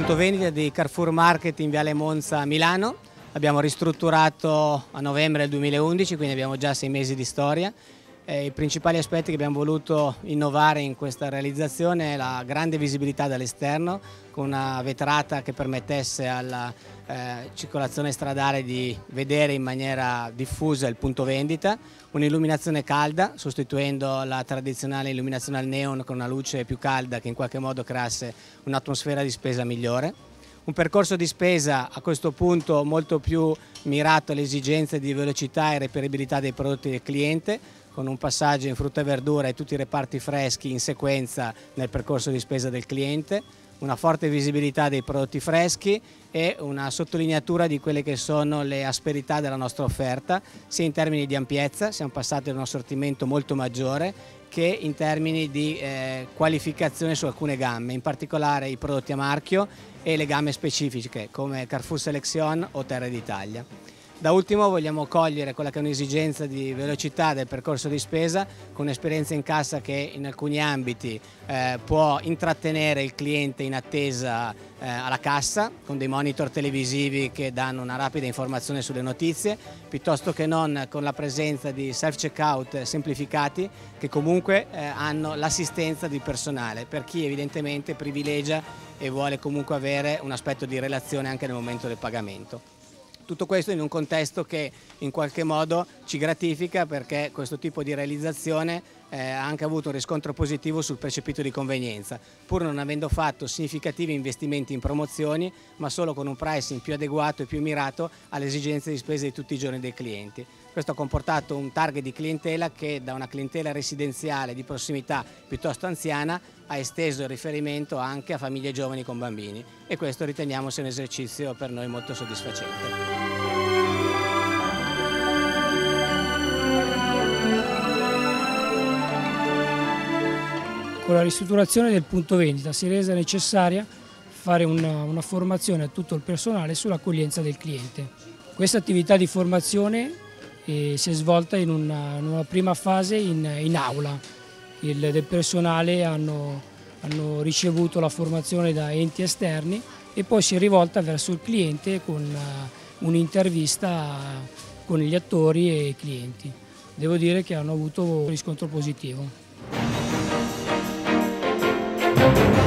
punto vendita di Carrefour Market in Viale Monza a Milano. Abbiamo ristrutturato a novembre del 2011, quindi abbiamo già 6 mesi di storia. I principali aspetti che abbiamo voluto innovare in questa realizzazione è la grande visibilità dall'esterno, con una vetrata che permettesse alla circolazione stradale di vedere in maniera diffusa il punto vendita, un'illuminazione calda sostituendo la tradizionale illuminazione al neon con una luce più calda che in qualche modo creasse un'atmosfera di spesa migliore. Un percorso di spesa a questo punto molto più mirato alle esigenze di velocità e reperibilità dei prodotti del cliente, con un passaggio in frutta e verdura e tutti i reparti freschi in sequenza nel percorso di spesa del cliente, una forte visibilità dei prodotti freschi e una sottolineatura di quelle che sono le asperità della nostra offerta, sia in termini di ampiezza, siamo passati ad un assortimento molto maggiore, che in termini di qualificazione su alcune gamme, in particolare i prodotti a marchio e le gamme specifiche come Carrefour Selection o Terra d'Italia. Da ultimo vogliamo cogliere quella che è un'esigenza di velocità del percorso di spesa con un'esperienza in cassa che in alcuni ambiti può intrattenere il cliente in attesa alla cassa con dei monitor televisivi che danno una rapida informazione sulle notizie, piuttosto che non con la presenza di self-checkout semplificati che comunque hanno l'assistenza di personale per chi evidentemente privilegia e vuole comunque avere un aspetto di relazione anche nel momento del pagamento. Tutto questo in un contesto che in qualche modo ci gratifica perché questo tipo di realizzazione ha anche avuto un riscontro positivo sul percepito di convenienza, pur non avendo fatto significativi investimenti in promozioni, ma solo con un pricing più adeguato e più mirato alle esigenze di spesa di tutti i giorni dei clienti. Questo ha comportato un target di clientela che da una clientela residenziale di prossimità piuttosto anziana ha esteso il riferimento anche a famiglie giovani con bambini e questo riteniamo sia un esercizio per noi molto soddisfacente. Con la ristrutturazione del punto vendita si è resa necessaria fare una formazione a tutto il personale sull'accoglienza del cliente. Questa attività di formazione si è svolta in una prima fase in aula. Del personale hanno ricevuto la formazione da enti esterni e poi si è rivolta verso il cliente con un'intervista con gli attori e i clienti. Devo dire che hanno avuto un riscontro positivo.